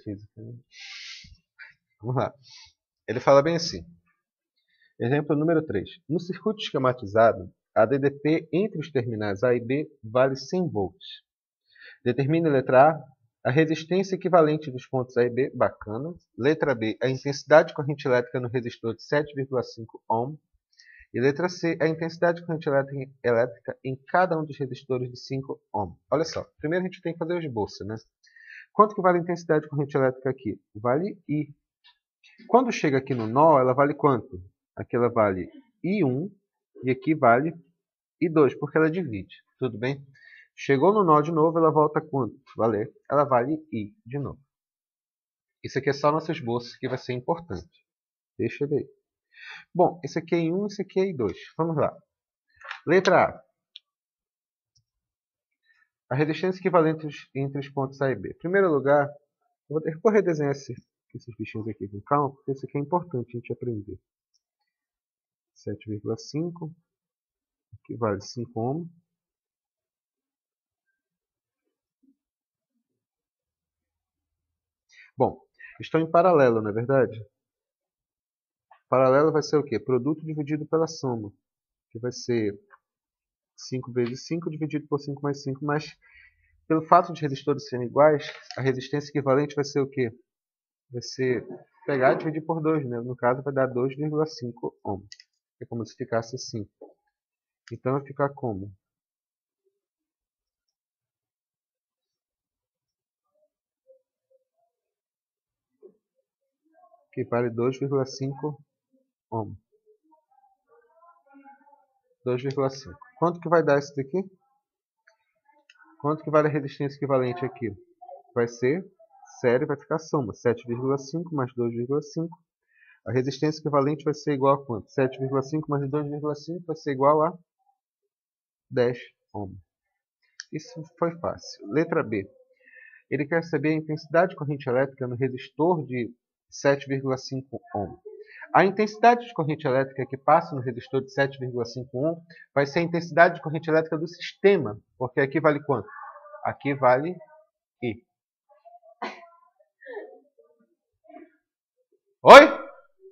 física, né? Vamos lá. Ele fala bem assim. Exemplo número 3. No circuito esquematizado, a DDP entre os terminais A e B vale 100 volts. Determine, letra A resistência equivalente dos pontos A e B, bacana. Letra B, a intensidade de corrente elétrica no resistor de 7,5 ohm. E letra C, a intensidade de corrente elétrica em cada um dos resistores de 5 ohm. Olha só, primeiro a gente tem que fazer o esboço, né? Quanto que vale a intensidade de corrente elétrica aqui? Vale I. Quando chega aqui no nó, ela vale quanto? Aqui ela vale I1 e aqui vale I2, porque ela divide. Tudo bem? Chegou no nó de novo, ela volta quanto? Valer. Ela vale I de novo. Isso aqui é só nosso esboço, que vai ser importante. Deixa ele aí. Bom, esse aqui é I1, esse aqui é I2. Vamos lá. Letra A. A resistência equivalente entre os pontos A e B. Em primeiro lugar, eu vou redesenhar esses bichinhos aqui com calma, porque isso aqui é importante a gente aprender. 7,5, que vale 5 ohm. Bom, estão em paralelo, não é verdade? Paralelo vai ser o quê? Produto dividido pela soma, que vai ser 5 vezes 5 dividido por 5 mais 5, mas pelo fato de resistores serem iguais, a resistência equivalente vai ser o quê? Vai ser pegar e dividir por 2, né? No caso vai dar 2,5 ohm. É como se ficasse assim. Então vai ficar como? Que vale 2,5 ohm. 2,5. Quanto que vai dar isso daqui? Quanto que vale a resistência equivalente aqui? Vai ser série, vai ficar soma. 7,5 mais 2,5. A resistência equivalente vai ser igual a quanto? 7,5 mais 2,5 vai ser igual a 10 ohm. Isso foi fácil. Letra B. Ele quer saber a intensidade de corrente elétrica no resistor de 7,5 ohm. A intensidade de corrente elétrica que passa no resistor de 7,5 ohm vai ser a intensidade de corrente elétrica do sistema, porque aqui vale quanto? Aqui vale I. Oi?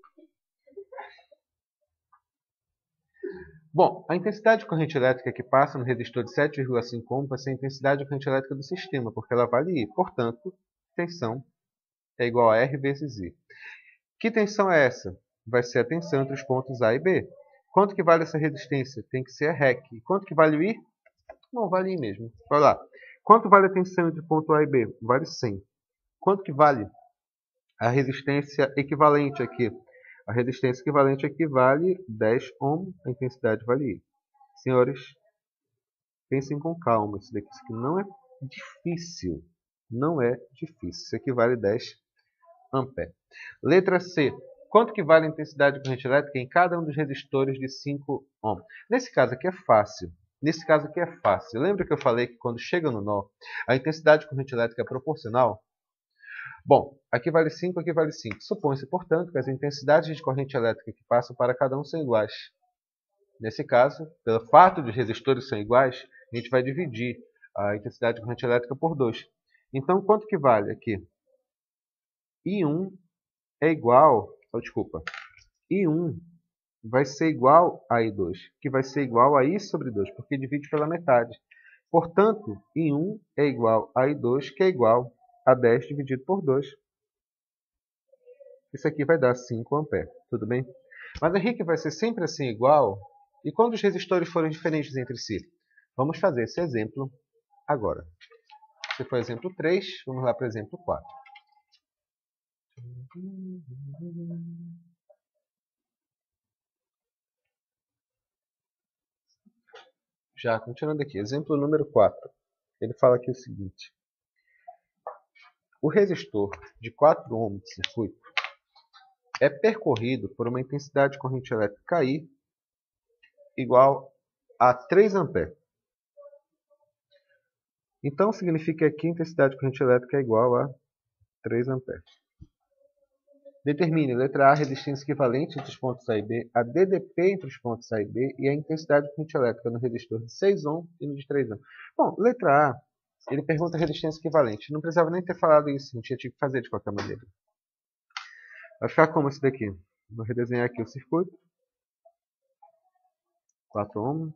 Bom, a intensidade de corrente elétrica que passa no resistor de 7,5 ohm vai ser a intensidade de corrente elétrica do sistema, porque ela vale I. Portanto, tensão é igual a R vezes I. Que tensão é essa? Vai ser a tensão entre os pontos A e B. Quanto que vale essa resistência? Tem que ser a REC. Quanto que vale o I? Não, vale I mesmo. Vai lá. Quanto vale a tensão entre o ponto A e B? Vale 100. Quanto que vale a resistência equivalente aqui? A resistência equivalente aqui vale 10 ohm, a intensidade vale I. Senhores, pensem com calma. Isso aqui não é difícil. Não é difícil. Isso aqui vale 10 ampere. Letra C. Quanto que vale a intensidade de corrente elétrica em cada um dos resistores de 5 ohm? Nesse caso aqui é fácil. Nesse caso aqui é fácil. Lembra que eu falei que quando chega no nó, a intensidade de corrente elétrica é proporcional? Bom, aqui vale 5, aqui vale 5. Supõe-se, portanto, que as intensidades de corrente elétrica que passam para cada um são iguais. Nesse caso, pelo fato de os resistores serem iguais, a gente vai dividir a intensidade de corrente elétrica por 2. Então, quanto que vale aqui? I1 é igual, I1 vai ser igual a I2, que vai ser igual a I sobre 2, porque divide pela metade. Portanto, I1 é igual a I2, que é igual a 10 dividido por 2. Isso aqui vai dar 5 ampere, tudo bem? Mas Henrique, vai ser sempre assim igual? E quando os resistores forem diferentes entre si? Vamos fazer esse exemplo agora. Esse foi o exemplo 3, vamos lá para o exemplo 4. Já, continuando aqui, exemplo número 4. Ele fala aqui o seguinte. O resistor de 4 ohms de circuito é percorrido por uma intensidade de corrente elétrica I igual a 3 ampere. Então, significa que a intensidade de corrente elétrica é igual a 3 ampere. Determine, letra A, a resistência equivalente entre os pontos A e B, a DDP entre os pontos A e B e a intensidade de corrente elétrica no resistor de 6 ohm e no de 3 ohm. Bom, letra A, ele pergunta a resistência equivalente. Não precisava nem ter falado isso, a gente tinha que fazer de qualquer maneira. Vai ficar como esse daqui? Vou redesenhar aqui o circuito. 4 ohm,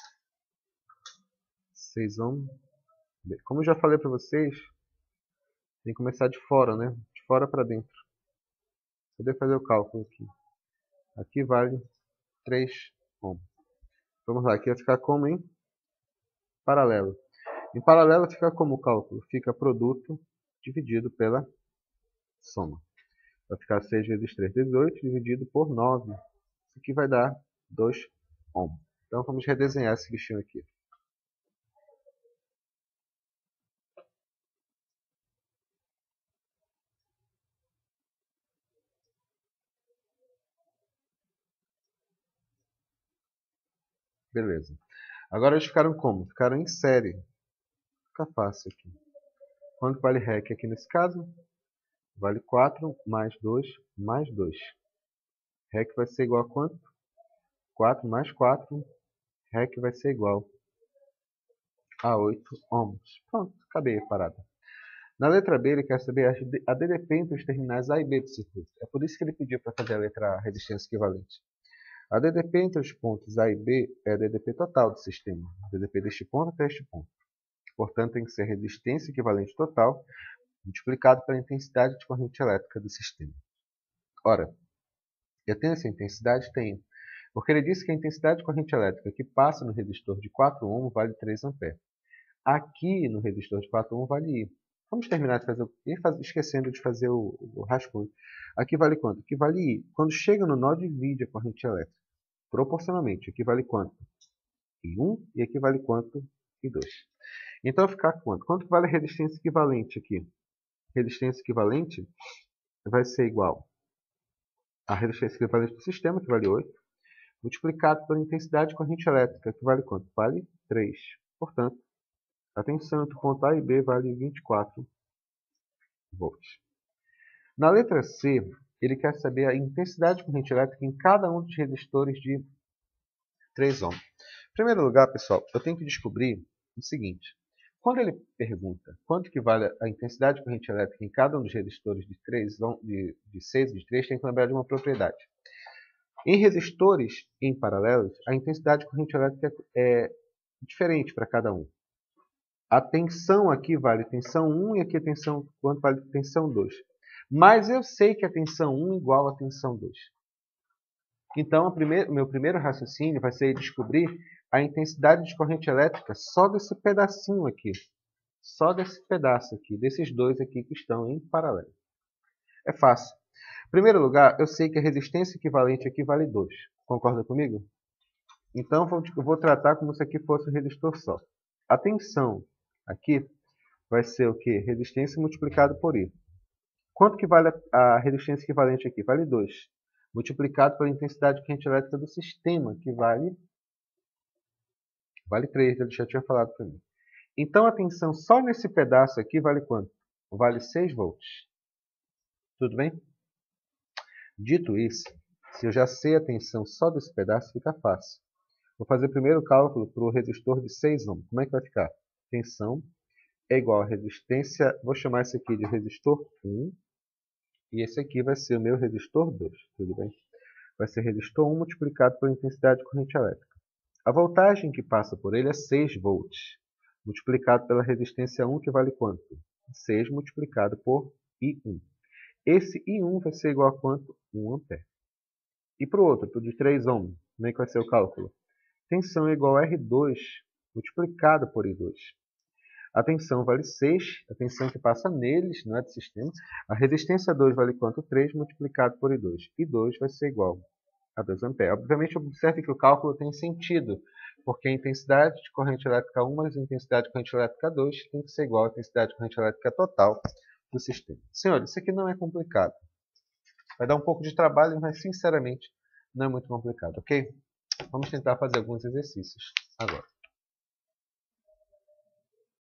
6 ohm. Como eu já falei para vocês, tem que começar de fora, né? De fora para dentro. Vou poder fazer o cálculo aqui. Aqui vale 3 ohm. Vamos lá, aqui vai ficar como em paralelo. Em paralelo fica como o cálculo? Fica produto dividido pela soma. Vai ficar 6 vezes 3, 18, dividido por 9. Isso aqui vai dar 2 ohm. Então vamos redesenhar esse bichinho aqui. Beleza. Agora eles ficaram como? Ficaram em série. Fica fácil aqui. Quanto vale REC aqui nesse caso? Vale 4 mais 2 mais 2. REC vai ser igual a quanto? 4 mais 4. REC vai ser igual a 8 ohms. Pronto, acabei a parada. Na letra B, ele quer saber a DDP entre os terminais A e B do circuito. É por isso que ele pediu para fazer a letra A, resistência equivalente. A DDP entre os pontos A e B é a DDP total do sistema. A DDP deste ponto até este ponto. Portanto, tem que ser a resistência equivalente total multiplicado pela intensidade de corrente elétrica do sistema. Ora, eu tenho essa intensidade? Tenho. Porque ele disse que a intensidade de corrente elétrica que passa no resistor de 4 ohm vale 3 A. Aqui no resistor de 4 ohm vale I. Vamos terminar de fazer, esquecendo de fazer o rascunho. Aqui vale quanto? Aqui vale I. Quando chega no nó, divide a corrente elétrica. Proporcionalmente, aqui vale quanto? I1 e aqui vale quanto? I2. Então vai ficar quanto? Quanto vale a resistência equivalente aqui? Resistência equivalente vai ser igual a resistência equivalente do sistema, que vale 8, multiplicado pela intensidade de corrente elétrica, que vale quanto? Vale 3. Portanto, a tensão entre o ponto A e B vale 24 volts. Na letra C, ele quer saber a intensidade de corrente elétrica em cada um dos resistores de 3 ohm. Em primeiro lugar, pessoal, eu tenho que descobrir o seguinte. Quando ele pergunta quanto que vale a intensidade de corrente elétrica em cada um dos resistores de 6 e de 3, tem que lembrar de uma propriedade. Em resistores em paralelos, a intensidade de corrente elétrica é diferente para cada um. A tensão aqui vale tensão 1 e aqui a tensão quanto vale tensão 2. Mas eu sei que a tensão 1 é igual a tensão 2. Então, o meu primeiro raciocínio vai ser descobrir a intensidade de corrente elétrica só desse pedacinho aqui. Só desse pedaço aqui, desses dois aqui que estão em paralelo. É fácil. Em primeiro lugar, eu sei que a resistência equivalente aqui vale 2. Concorda comigo? Então, eu vou tratar como se aqui fosse um resistor só. A tensão aqui vai ser o quê? Resistência multiplicado por I. Quanto que vale a resistência equivalente aqui? Vale 2. Multiplicado pela intensidade de corrente elétrica do sistema, que vale 3. Ele já tinha falado para mim. Então, a tensão só nesse pedaço aqui vale quanto? Vale 6 volts. Tudo bem? Dito isso, se eu já sei a tensão só desse pedaço, fica fácil. Vou fazer primeiro o cálculo para o resistor de 6 ohm. Como é que vai ficar? Tensão é igual a resistência, vou chamar esse aqui de resistor 1, e esse aqui vai ser o meu resistor 2, tudo bem? Vai ser resistor 1 multiplicado pela intensidade de corrente elétrica. A voltagem que passa por ele é 6 volts, multiplicado pela resistência 1, que vale quanto? 6 multiplicado por I1. Esse I1 vai ser igual a quanto? 1 ampere. E para o outro, para o de 3 ohm, como é que vai ser o cálculo? Tensão é igual a R2 multiplicado por I2. A tensão vale 6, a tensão que passa neles, não é do sistema. A resistência 2 vale quanto? 3 multiplicado por I2. I2 vai ser igual a 2 A. Obviamente, observe que o cálculo tem sentido, porque a intensidade de corrente elétrica 1 mais a intensidade de corrente elétrica 2 tem que ser igual à intensidade de corrente elétrica total do sistema. Senhores, isso aqui não é complicado. Vai dar um pouco de trabalho, mas sinceramente não é muito complicado, ok? Vamos tentar fazer alguns exercícios agora.